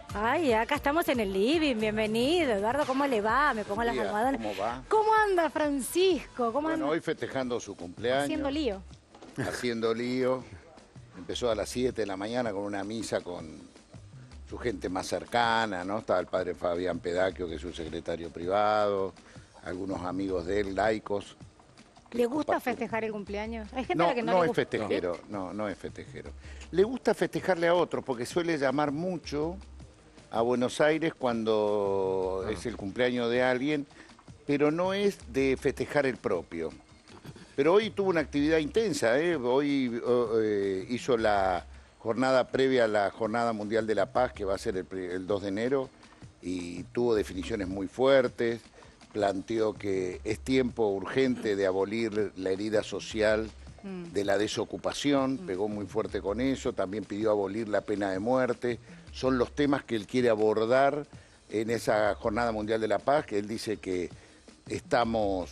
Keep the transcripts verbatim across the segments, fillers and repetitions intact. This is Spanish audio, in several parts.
Ay, acá estamos en el living, bienvenido. Eduardo, ¿cómo le va? Me pongo las Día, almohadas. ¿cómo va? ¿Cómo anda Francisco? ¿Cómo Bueno, anda? hoy festejando su cumpleaños. Haciendo lío. Haciendo lío. Empezó a las siete de la mañana con una misa con su gente más cercana, ¿no? Estaba el padre Fabián Pedacchio, que es su secretario privado, algunos amigos de él, laicos. ¿Le gusta comparten. festejar el cumpleaños? Hay gente No, a la que no, no le es gusta. festejero, no, no es festejero. Le gusta festejarle a otros porque suele llamar mucho a Buenos Aires cuando Ah. es el cumpleaños de alguien, pero no es de festejar el propio. Pero hoy tuvo una actividad intensa, ¿eh? Hoy eh, hizo la jornada previa a la Jornada Mundial de la Paz, que va a ser el, el dos de enero, y tuvo definiciones muy fuertes. Planteó que es tiempo urgente de abolir la herida social de la desocupación, pegó muy fuerte con eso, también pidió abolir la pena de muerte. Son los temas que él quiere abordar en esa Jornada Mundial de la Paz, que él dice que estamos,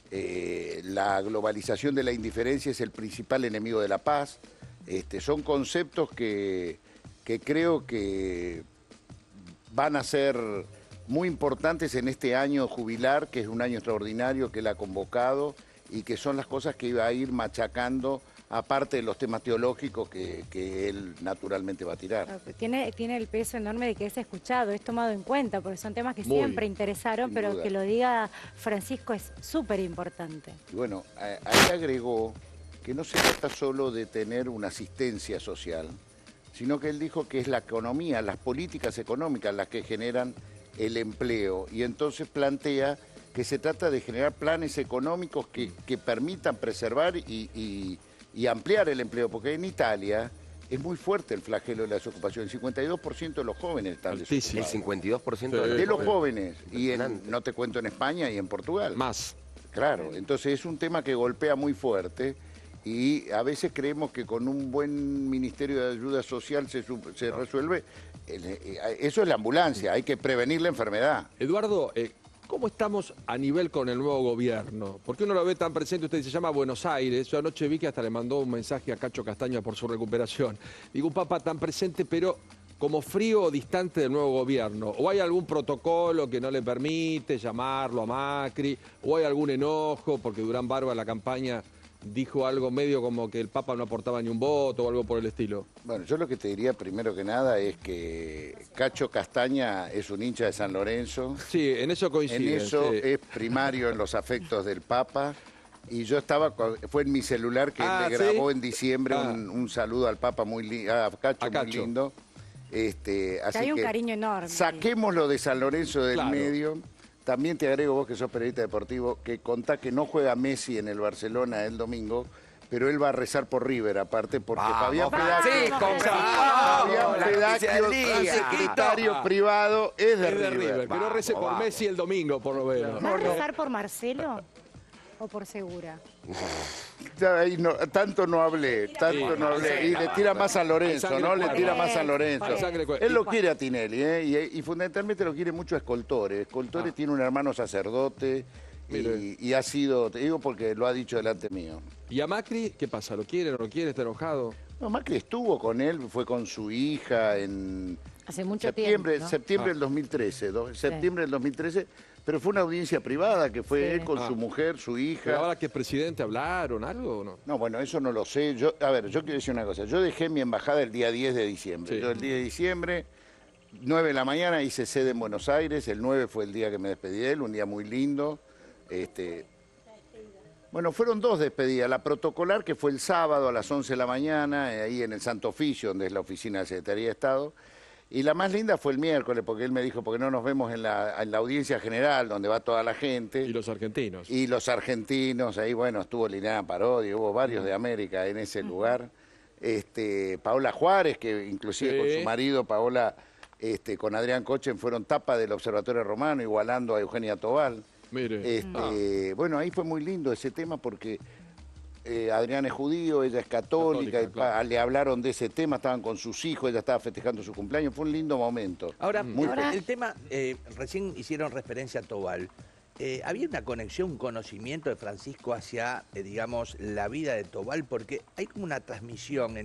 eh, la globalización de la indiferencia es el principal enemigo de la paz. Este, son conceptos que, que creo que van a ser muy importantes en este año jubilar, que es un año extraordinario que él ha convocado y que son las cosas que iba a ir machacando, aparte de los temas teológicos que, que él naturalmente va a tirar. Tiene, tiene el peso enorme de que es escuchado, es tomado en cuenta, porque son temas que Muy, siempre interesaron, sin pero duda. que lo diga Francisco es súper importante. Y bueno, a- ahí agregó que no se trata solo de tener una asistencia social, sino que él dijo que es la economía, las políticas económicas las que generan el empleo. Y entonces plantea que se trata de generar planes económicos que, que permitan preservar y, y- y ampliar el empleo, porque en Italia es muy fuerte el flagelo de la desocupación. El cincuenta y dos por ciento de los jóvenes están Altísimo. El desocupados. cincuenta y dos por ciento De los jóvenes. Y en- Impresionante. no te cuento en España y en Portugal. Más. Claro, entonces es un tema que golpea muy fuerte y a veces creemos que con un buen Ministerio de Ayuda Social se, su- se resuelve. El- eh, Eso es la ambulancia, hay que prevenir la enfermedad. Eduardo, eh, ¿cómo estamos a nivel con el nuevo gobierno? Porque uno lo ve tan presente, usted se llama Buenos Aires. Yo anoche vi que hasta le mandó un mensaje a Cacho Castaña por su recuperación. Digo, un papa tan presente, pero como frío o distante del nuevo gobierno. ¿O hay algún protocolo que no le permite llamarlo a Macri? ¿O hay algún enojo porque Durán Barba en la campaña dijo algo medio como que el papa no aportaba ni un voto o algo por el estilo? Bueno, yo lo que te diría primero que nada es que Cacho Castaña es un hincha de San Lorenzo. Sí, en eso En coinciden. eso sí. es primario en los afectos del Papa. Y yo estaba, fue en mi celular que Ah, le ¿sí? grabó en diciembre Ah. un, un saludo al Papa muy lindo, a Cacho, A muy Cacho. lindo. Este, así hay un que cariño enorme. Saquémoslo de San Lorenzo del Claro. medio. También te agrego, vos que sos periodista deportivo, que contá que no juega Messi en el Barcelona el domingo, pero él va a rezar por River, aparte, porque Fabián Pedacchio, Francisco, Fabián la Pedacchio, noticia del día. secretario privado, es de Es de River. River, que no rece por vamos. Messi el domingo, por lo menos. ¿Va a rezar por Marcelo o por Segura? Ya ahí no- tanto no hablé, tanto no hablé. Y le tira más a Lorenzo, Sangre ¿no? Le cuerda. tira más a Lorenzo. La sangre cuerda. Él lo quiere a Tinelli, ¿eh? Y, y fundamentalmente lo quiere mucho a Escoltore. Escoltore Ah. tiene un hermano sacerdote Mire. y, y ha sido, te digo porque lo ha dicho delante mío. ¿Y a Macri qué pasa? ¿Lo quiere, no lo quiere? ¿Está enojado? No, Macri estuvo con él, fue con su hija en Hace mucho septiembre, tiempo, ¿no? septiembre Ah. del dos mil trece, do- septiembre del dos mil trece, pero fue una audiencia privada que fue Sí. él con Ah. su mujer, su hija. ¿Pero ahora que es presidente hablaron algo o no? No, bueno, eso no lo sé. Yo, a ver, yo quiero decir una cosa. Yo dejé mi embajada el día diez de diciembre. Sí. Yo el diez de diciembre, nueve de la mañana, hice sede en Buenos Aires. El nueve fue el día que me despedí de él, un día muy lindo. Este, bueno, fueron dos despedidas. La protocolar, que fue el sábado a las once de la mañana, eh, ahí en el Santo Oficio, donde es la oficina de Secretaría de Estado. Y la más linda fue el miércoles, porque él me dijo, porque no nos vemos en la, en la audiencia general, donde va toda la gente. Y los argentinos. Y los argentinos, ahí bueno, estuvo Liliana Parodi, hubo varios de América en ese lugar. Este, Paola Juárez, que inclusive Sí. con su marido, Paola, este, con Adrián Cochen, fueron tapa del Observatorio Romano, igualando a Eugenia Tobal. Mire. Este, Bueno, ahí fue muy lindo ese tema porque eh, Adrián es judío, ella es católica, Católica, y pa- claro. le hablaron de ese tema, estaban con sus hijos, ella estaba festejando su cumpleaños, fue un lindo momento. Ahora, Muy ahora feliz. el tema, eh, recién hicieron referencia a Tobal. Eh, ¿Había una conexión, un conocimiento de Francisco hacia, eh, digamos, la vida de Tobal? Porque hay como una transmisión en,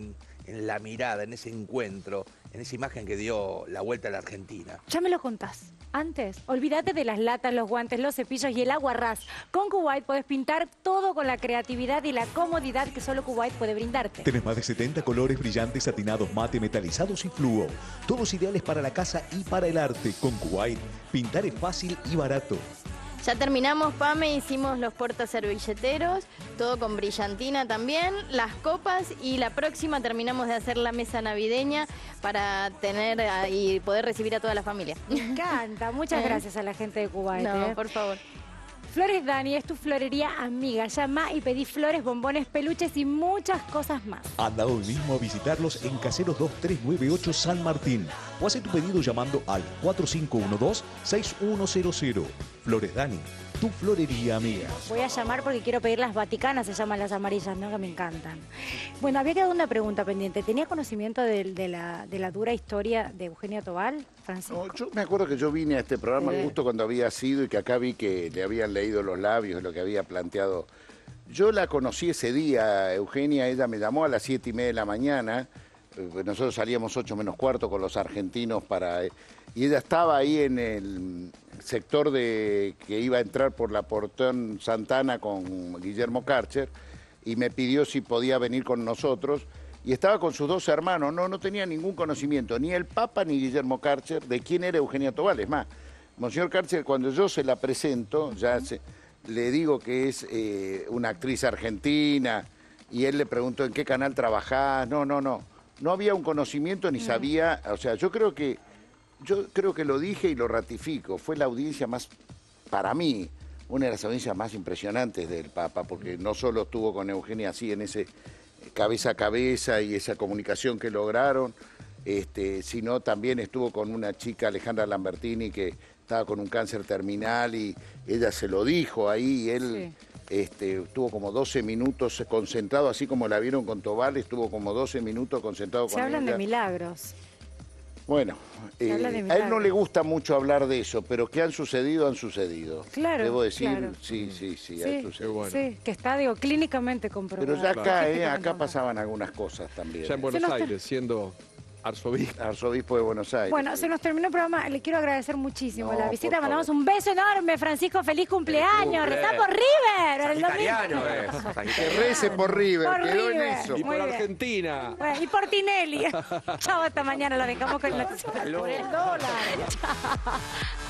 en la mirada, en ese encuentro, en esa imagen que dio la vuelta a la Argentina? Ya me lo contás. Antes, olvídate de las latas, los guantes, los cepillos y el agua ras. Con Kuwait podés pintar todo con la creatividad y la comodidad que solo Kuwait puede brindarte. Tenés más de setenta colores brillantes, satinados, mate, metalizados y fluo. Todos ideales para la casa y para el arte. Con Kuwait, pintar es fácil y barato. Ya terminamos, Pame, hicimos los portaservilleteros, todo con brillantina también, las copas y la próxima terminamos de hacer la mesa navideña para tener ah, y poder recibir a toda la familia. Me encanta. Muchas ¿Eh? gracias a la gente de Kuwait. No, ¿eh? por favor. Flores Dani es tu florería amiga. Llama y pedí flores, bombones, peluches y muchas cosas más. Anda hoy mismo a visitarlos en Caseros dos tres nueve ocho San Martín o hace tu pedido llamando al cuatro cinco uno dos, seis uno cero cero. Flores Dani, tu florería amiga. Voy a llamar porque quiero pedir las vaticanas, se llaman las amarillas, ¿no? Que me encantan. Bueno, había quedado una pregunta pendiente. ¿Tenía conocimiento de, de, la, de la dura historia de Eugenio Tobal, Francisco? No, yo me acuerdo que yo vine a este programa Sí. justo cuando había sido y que acá vi que le habían leído los labios, lo que había planteado. Yo la conocí ese día, Eugenia, ella me llamó a las siete y media de la mañana. eh, Nosotros salíamos ocho menos cuarto con los argentinos para... Y ella estaba ahí en el sector de que iba a entrar por la Portón Santana con Guillermo Karcher y me pidió si podía venir con nosotros. Y estaba con sus dos hermanos, no, no tenía ningún conocimiento, ni el Papa ni Guillermo Karcher, de quién era Eugenia Tobal. Es más, Monseñor Karcher, cuando yo se la presento, ya se, le digo que es eh, una actriz argentina, y él le preguntó en qué canal trabajás. No, no, no. No había un conocimiento ni sabía, o sea, yo creo que, yo creo que lo dije y lo ratifico, fue la audiencia más, para mí, una de las audiencias más impresionantes del Papa, porque no solo estuvo con Eugenia así en ese cabeza a cabeza y esa comunicación que lograron, este, sino también estuvo con una chica, Alejandra Lambertini, que estaba con un cáncer terminal y ella se lo dijo ahí y él Sí. este, estuvo como doce minutos concentrado, así como la vieron con Tobal, estuvo como doce minutos concentrado Se con hablan ella. de milagros. Bueno, Se eh, habla de a él no milagros. le gusta mucho hablar de eso, pero que han sucedido, han sucedido. Claro, Debo decir, claro. sí, sí, sí, Sí, han sucedido. bueno. sí, que está, digo, clínicamente comprobado. Pero ya acá, eh, Científicamente acá comprobado. pasaban algunas cosas también. Ya en eh. Buenos Se nos ter- Aires, siendo arzobispo. Arzobispo de Buenos Aires. Bueno, sí. se nos terminó el programa. Le quiero agradecer muchísimo No, la por visita. favor. Mandamos un beso enorme, Francisco. Feliz cumpleaños. cumple. Rezá por River. el domingo. Sagitariano es. Que Sagitariano. rece por River, Por quedó en River. eso. Y Muy por bien. Argentina. Bueno, y por Tinelli. Chao, hasta mañana. Lo dejamos con el noticiero. Hasta luego. Por el dólar. Chao.